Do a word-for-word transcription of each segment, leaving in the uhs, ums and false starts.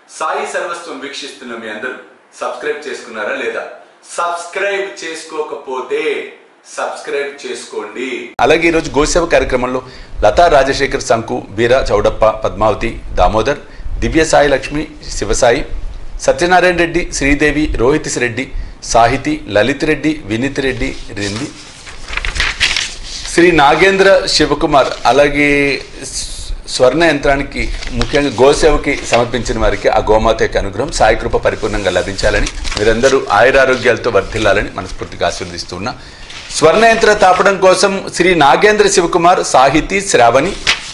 సాయి సర్వస్వం వీక్షిస్తున్న మీ అందరూ సబ్స్క్రైబ్ చేసుకున్నారా లేదా? సబ్స్క్రైబ్ చేసుకోకపోతే సబ్స్క్రైబ్ చేసుకోండి. అలాగే ఈరోజు గోసేవ కార్యక్రమంలో లతా రాజశేఖర్ సంకు, బీరా చౌడప్ప, పద్మావతి, దామోదర్, దివ్య సాయి లక్ష్మి, శివసాయి, సత్యనారాయణ రెడ్డి, శ్రీదేవి, రోహిత్ రెడ్డి, సాహితి, లలిత్ రెడ్డి, వినీత్ రెడ్డి, రింది, శ్రీ నాగేంద్ర శివకుమార్, అలాగే స్వర్ణ యంత్రానికి ముఖ్యంగా గోసేవకి సమర్పించిన వారికి ఆ గోమాత యొక్క అనుగ్రహం సాయి కృప పరిపూర్ణంగా లభించాలని, మీరందరూ ఆయురారోగ్యాలతో వర్ధిల్లాలని మనస్ఫూర్తిగా ఆశీర్వదిస్తున్నా. స్వర్ణ యంత్ర తాపడం కోసం శ్రీ నాగేంద్ర శివకుమార్, సాహితి, శ్రావణి,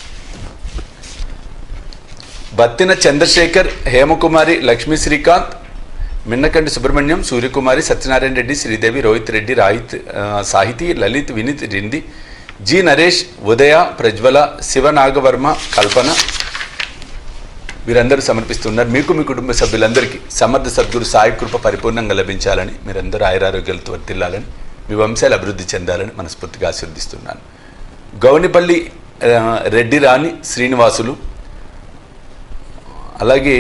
బత్తిన చంద్రశేఖర్, హేమకుమారి, లక్ష్మీ శ్రీకాంత్, మిన్నకండి సుబ్రహ్మణ్యం, సూర్యకుమారి, సత్యనారాయణ రెడ్డి, శ్రీదేవి, రోహిత్ రెడ్డి, రాహిత్, సాహితి, లలిత్, వినీత్, రింది, జి నరేష్, ఉదయ, ప్రజ్వల, శివనాగవర్మ, కల్పన, వీరందరూ సమర్పిస్తున్నారు. మీకు మీ కుటుంబ సభ్యులందరికీ సమర్థ సద్గురు సాయి కృప పరిపూర్ణంగా లభించాలని, మీరందరూ ఆయురారోగ్యాలతో వర్తిల్లాలని, మీ వంశాలు అభివృద్ధి చెందాలని మనస్ఫూర్తిగా ఆశీర్వదిస్తున్నాను. గౌనిపల్లి రెడ్డి రాణి శ్రీనివాసులు, అలాగే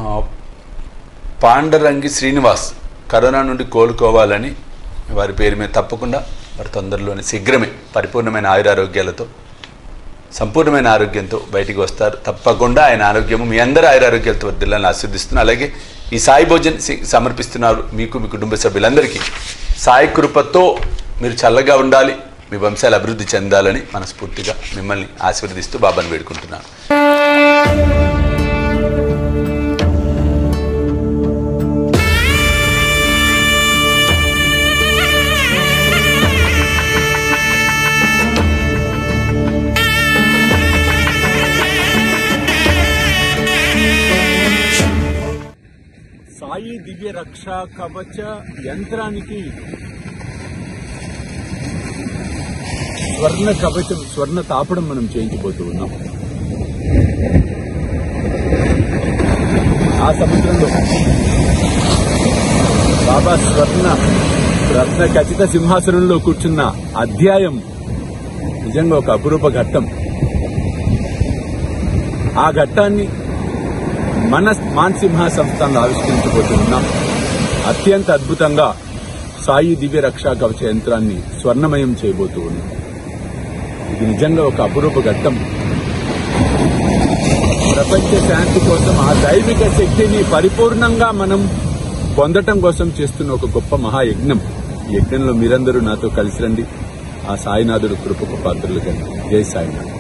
పాండరంగి శ్రీనివాస్ కరోనా నుండి కోలుకోవాలని వారి పేరు మీద తప్పకుండా వారి తొందరలోనే శీఘ్రమే పరిపూర్ణమైన ఆయురారోగ్యాలతో సంపూర్ణమైన ఆరోగ్యంతో బయటికి వస్తారు. తప్పకుండా ఆయన ఆరోగ్యము మీ అందరూ ఆయురారోగ్యాలతో వర్ధిల్లాలని ఆశీర్దిస్తున్నాను. అలాగే ఈ సాయి భోజన్ సమర్పిస్తున్నారు మీకు మీ కుటుంబ సభ్యులందరికీ సాయి కృపతో మీరు చల్లగా ఉండాలి, మీ వంశాలు అభివృద్ధి చెందాలని మనస్ఫూర్తిగా మిమ్మల్ని ఆశీర్వదిస్తూ బాబాను వేడుకుంటున్నాను. సాయి దివ్య రక్ష కవచ యంత్రానికి స్వర్ణ కవచం, స్వర్ణ తాపడం మనం చేయించబోతూ ఉన్నాం. ఆ సముద్రంలో బాబా స్వర్ణ రత్న ఖచ్చిత సింహాసనంలో కూర్చున్న అధ్యాయం నిజంగా ఒక అపురూప ఘట్టం. ఆ ఘట్టాన్ని మన మాన్సింహ సంస్థలో ఆవిష్కరించబోతున్నాం. అత్యంత అద్భుతంగా సాయి దివ్య రక్షా కవచ యంత్రాన్ని స్వర్ణమయం చేయబోతూ ఉన్నాం. ఇది నిజంగా ఒక అపురూప ఘట్టం. ప్రపంచ శాంతి కోసం ఆ దైవిక శక్తిని పరిపూర్ణంగా మనం పొందటం కోసం చేస్తున్న ఒక గొప్ప మహాయజ్ఞం. ఈ యజ్ఞంలో మీరందరూ నాతో కలిసి రండి. ఆ సాయినాథుడు కృపకు పాత్రలు కండి. జై సాయినాథ్.